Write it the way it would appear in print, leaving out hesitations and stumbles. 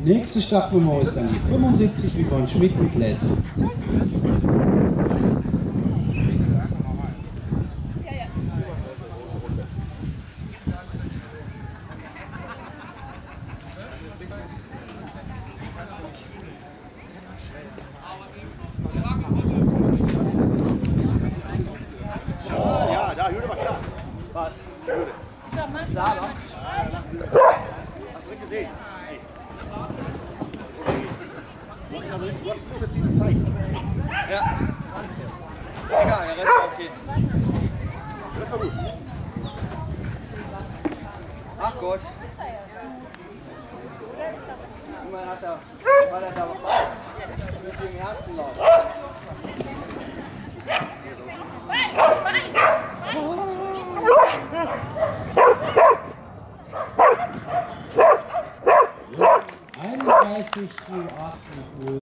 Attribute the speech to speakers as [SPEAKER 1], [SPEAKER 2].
[SPEAKER 1] Nächste Startnummer ist dann die 75 Ivonne Schmidt mit Les.
[SPEAKER 2] Ja, da, Jude war klar. Was? Jude. Sala. Hast du nicht gesehen? Hey. Du hast nur jetzt wieder gezeigt. Ja. Egal, der Rest war okay. Das war gut. Ach Gott. Irgendwann hat er, war er da mit dem ersten Lauf.
[SPEAKER 1] Ja. 31 zu 8 mit 0.